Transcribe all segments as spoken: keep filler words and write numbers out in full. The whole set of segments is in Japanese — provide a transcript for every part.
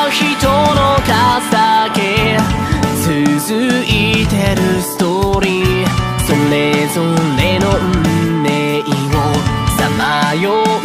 人の数け続いてるストーリー、それぞれの運命をさまよう。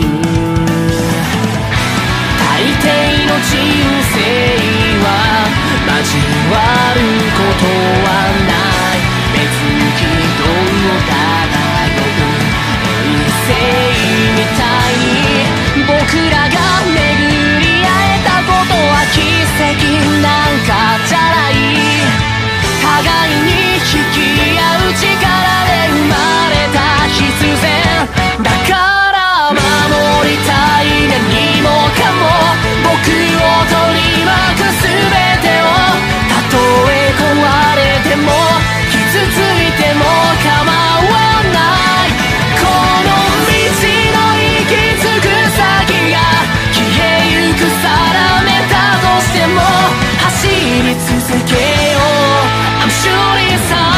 大抵の人生は交わることはない。別軌道を漂う運勢みたいに、僕らが巡り会えたことは奇跡なんかじゃない。互いに引き合う力で生まれた必然だから、守りたい何もかも、僕を取り巻く全てを、たとえ壊れても傷ついても構わない。この道の行き着く先が消えゆく定めたとしても、走り続けよう I'm shooting star。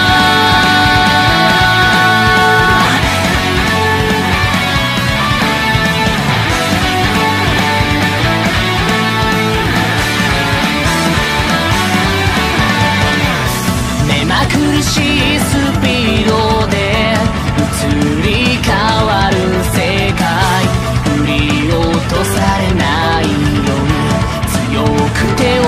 目まぐるしいスピードで移り変わる世界、振り落とされないように強く手を